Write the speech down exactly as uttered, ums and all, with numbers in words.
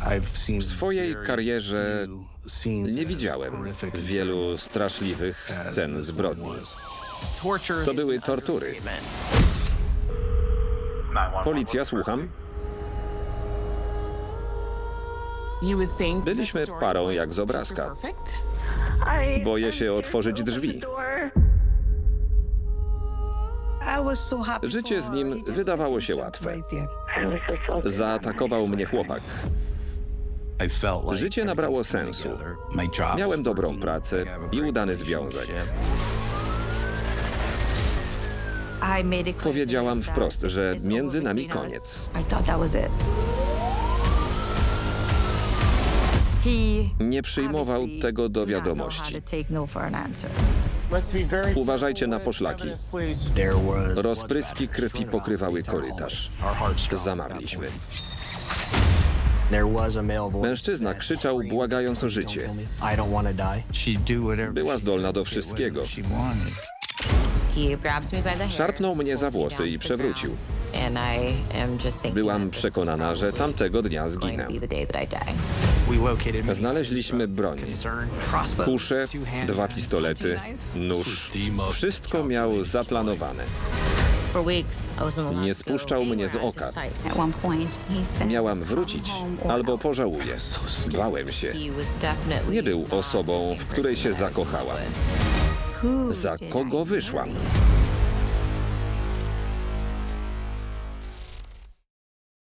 W swojej karierze nie widziałem wielu straszliwych scen zbrodni. To były tortury. Policja, słucham. Byliśmy parą jak z obrazka. Boję się otworzyć drzwi. Życie z nim wydawało się łatwe. Zaatakował mnie chłopak. Życie nabrało sensu. Miałem dobrą pracę i udany związek. Powiedziałam wprost, że między nami koniec. Nie przyjmował tego do wiadomości. Uważajcie na poszlaki. Rozpryski krwi pokrywały korytarz. Zamarliśmy. Mężczyzna krzyczał, błagając o życie. Była zdolna do wszystkiego. Szarpnął mnie za włosy i przewrócił. Byłam przekonana, że tamtego dnia zginę. Znaleźliśmy broń. Kusze, dwa pistolety, nóż. Wszystko miał zaplanowane. Nie spuszczał mnie z oka. Miałam wrócić, albo pożałuję. Bałem się. Nie był osobą, w której się zakochałam. Za kogo wyszłam?